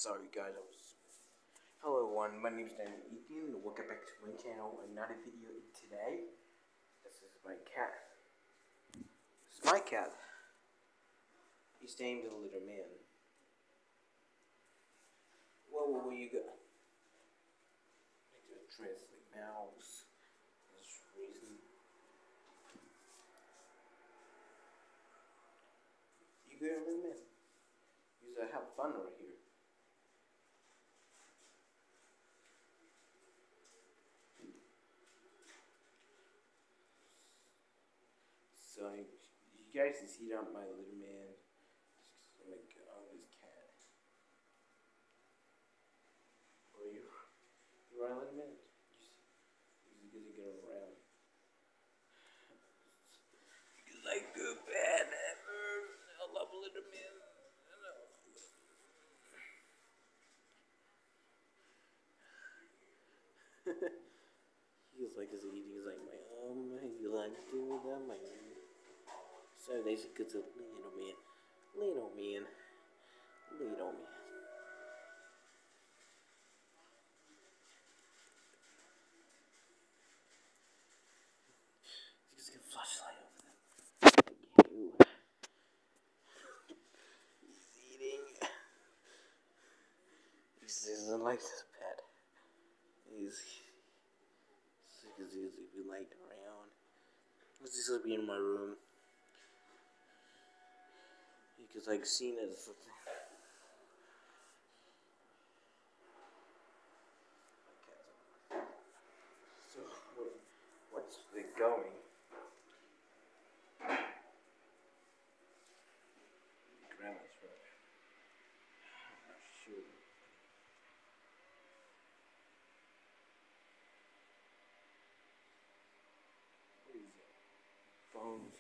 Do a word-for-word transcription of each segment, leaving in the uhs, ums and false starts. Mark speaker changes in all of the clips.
Speaker 1: Sorry guys, I was... Hello everyone, my name is Dameon Egan, and welcome back to my channel. Another video today. This is my cat. This is my cat. He's named the little man. Whoa, whoa, where you go? I need to address the mouse. This reason. You go, little man. You should have fun over here. So, you guys can see that my little man. Oh my god, this cat. Where are you? You right, little man? He's gonna get around. Because I go bad at her. I love little man. I know. He's like this eating. He's like, my um, you like to do with them? My so they should get to little man, little man, little man. Just get a flashlight over there. Ew. He's eating. He doesn't like this pet. He's because he's be like around. He's just gonna be in my room. Because I've seen it. So what's it going? Grandma's right. Shoot. What is it? Phones.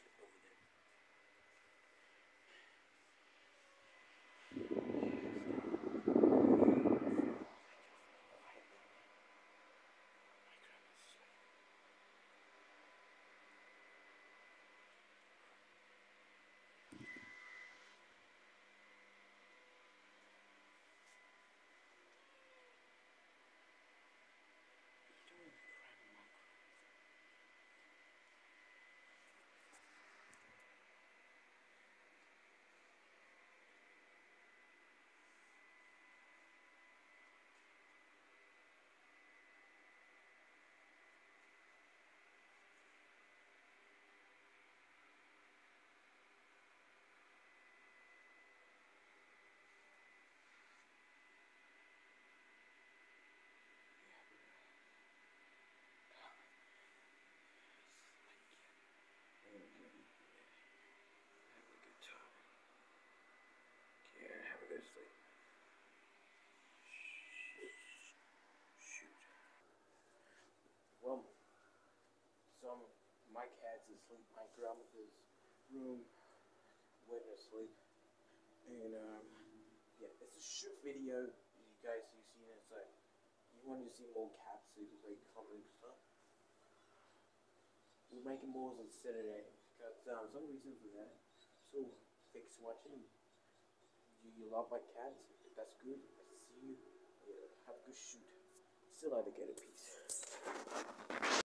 Speaker 1: Well, some my cat's asleep. My grandmother's room went to sleep, and um, yeah, it's a short video. You guys, you seen it? It's like you want to see more cats, so you like comment stuff. We're making more on Saturday. Got um, some reason for that. So thanks for watching. You, you love my cats? That's good. I see you. Yeah, have a good shoot. Still like to get a piece.